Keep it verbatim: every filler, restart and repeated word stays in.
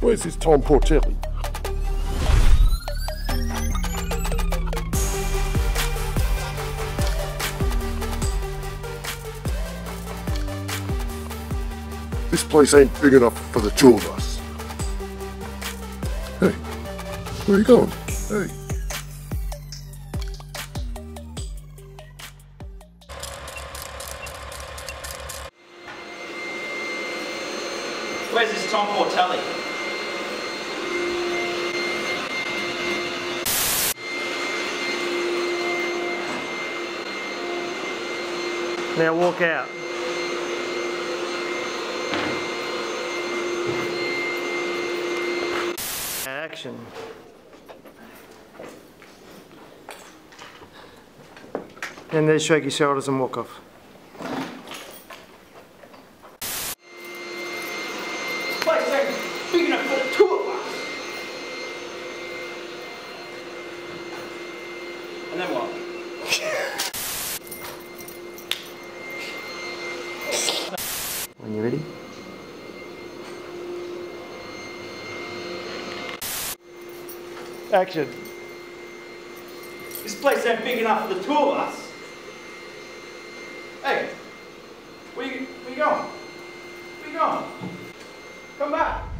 Where's this Tom Portelli? This place ain't big enough for the two of us. Hey, where are you going? Hey. Where's this Tom Portelli? Now walk out. Action. And then shake your shoulders and walk off. This place ain't big enough for the two of us. And then what? When you're ready. Action. This place ain't big enough for the two of us. Hey, where you, where you going? Where you going? Come back.